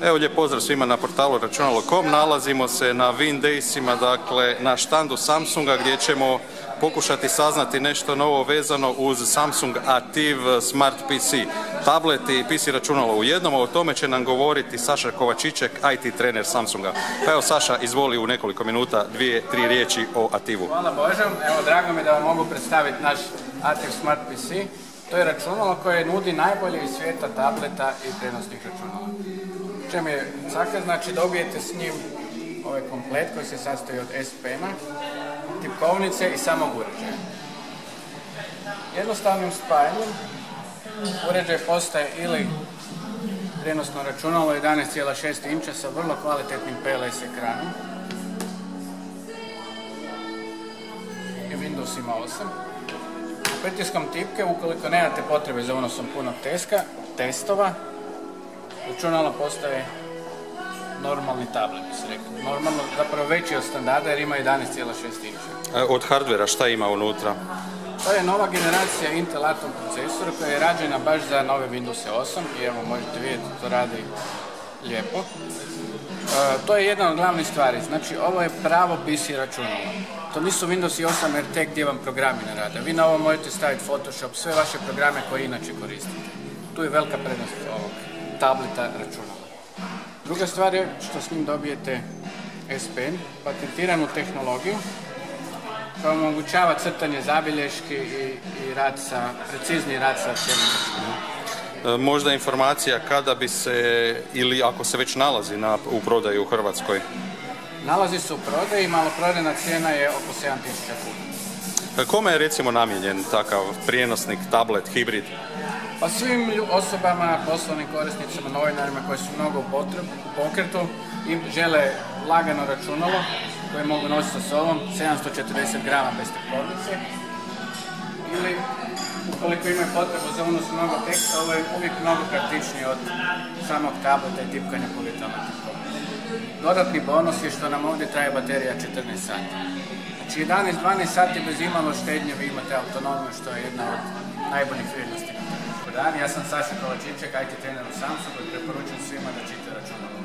Evo, lijep pozdrav svima na portalu računalo.com. Nalazimo se na Windaysima, dakle na štandu Samsunga, gdje ćemo pokušati saznati nešto novo vezano uz Samsung Ativ Smart PC, tablet i PC računalo u jednom. O tome će nam govoriti Saša Kovačiček, IT trener Samsunga. Pa evo Saša, izvoli u nekoliko minuta 2-3 riječi o Ativu. Hvala Bože, evo drago mi da vam mogu predstaviti naš Ativ Smart PC. To je računalo koje nudi najbolje iz svijeta tableta i prenosnih računala. Čem je caka, znači dobijete s njim ovaj komplet koji se sastoji od S Pena, tipkovnice i samog uređaja. Jednostavnim spajanjem uređaj postaje ili prenosno računalo 11,6 inča sa vrlo kvalitetnim PLS ekranom i Windows ima 8. Pritiskom tipke, ukoliko nemate potrebe za unosom punog testova, računalo postaje normalni tablet, bi se rekli. Normalno, zapravo veći od standarda jer ima 11,6 inča. Od hardvera šta ima unutra? To je nova generacija Intel Atom procesora koja je rađena baš za nove Windows 8 i evo možete vidjeti, to radi lijepo. To je jedna od glavnih stvari, znači ovo je pravo PC računalo. To nisu Windows 8 RT gdje vam programi ne rade. Vi na ovo možete staviti Photoshop, sve vaše programe koje inače koristite. Tu je velika prednost ovog tableta računala. Druga stvar je što s njim dobijete S Pen, patentiranu tehnologiju koja omogućava crtanje zabilješki i precizni rad sa cijelim računalom. Možda informacija kada bi se, ili ako se već nalazi u prodaju u Hrvatskoj? Nalazi se u prodaji, maloprodajna cijena je oko 7.000 kuna. Kome je recimo namijenjen takav prijenosnik, tablet, hibrid? Pa svim osobama, poslovnim korisnicima, novinarima koji su mnogo u pokretu i žele lagano računalo koje mogu nositi sa sobom, 740 grama bez tipkovnice. Ili ukoliko imaju potrebu za unos mnogo teksta, ovo je uvijek mnogo praktičnije od samog tableta i tipkanja po virtualnoj tipkovnici. Dodatni bonus je što nam ovdje traje baterija 14 sati. Znači 11-12 sati bez imalo štednje vi imate autonomiju, što je jedna od najboljih vrijednosti. Ja sam Saša Kovačiček, IT trener u Samsungu i preporučujem svima da čite računalo.